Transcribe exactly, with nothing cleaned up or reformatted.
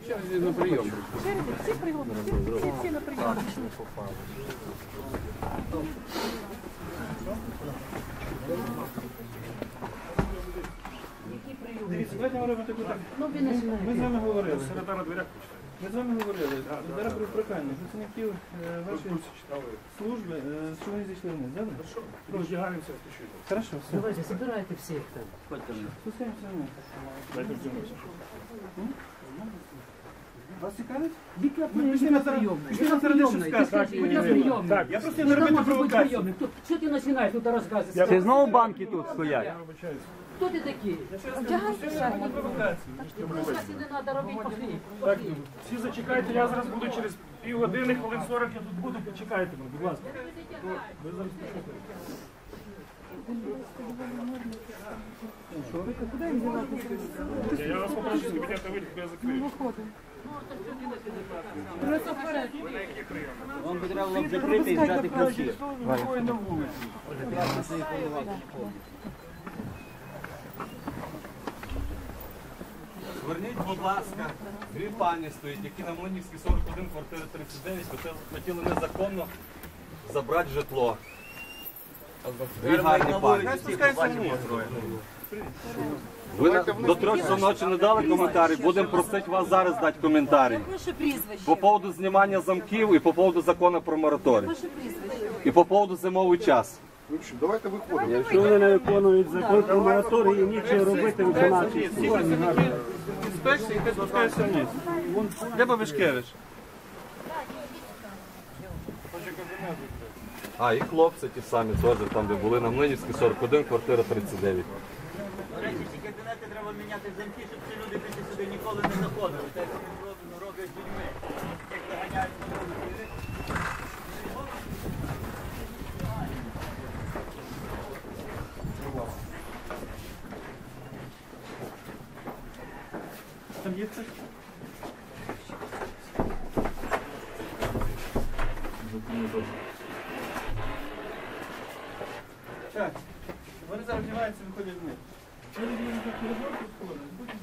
Через на прийом. Через всі прийоми, всі, всі, всі на прийом. Дивіться, давайте ми робимо таку так. Ми з вами говорили. Середа на дверях. Ми з вами говорили. Зараз про прохання. Працівників вашої служби, що вони зійшли вниз, добре? Роздягаємося, спочатку. Хорошо, все. Давайте, собирайте всіх там. Спускаємося вниз. Дайте вдягнемося. Вас цікавить? Пішли на прийомний. Пішли на прийомний. Ти скажи, будь на прийомний. Так, я просто не робити провокацію. Що ти починаєш тут розказувати? Це знову банки тут стоять. Хто ти такий? Одягайся. Провокації не треба робити, пошли. Так, всі зачекайте, я зараз буду через півгодини, хвилин сорок я тут буду, почекайте мене, будь ласка. Ви зараз почекайте. Я вас попрошу з кабінету вийти, я закрию. Вам би треба було б закрити і взяти ключі. Зверніть, будь ласка, дві пані стоять, які на Млинівській сорок один, квартира тридцять дев'ять, хотіли незаконно забрати житло. Дві гарні пані. Ви на- до трьох часов ночі не дали коментарі, будемо просити вас зараз дати коментарі. Ваше прізвище. По поводу знімання замків і по поводу закону про мораторій. Ваше прізвище. І по поводу зимовий час. Давайте виходимо. Якщо вони не виконують закон про мораторій, нічого робити виконавчі. Інспекція, яка спускається вниз. Де Бабишкевич? А, і хлопці ті самі теж, там де були на Млинівській сорок один, квартира тридцять дев'ять. До речі, ці кабінети треба міняти замки, щоб ці люди більше сюди ніколи не заходили. Те, що вони роблять з людьми. Як виганяють люди. Там є хтось? Так, вони зараз вдіваються, виходять вниз. Через мене на коридор підходить, будуть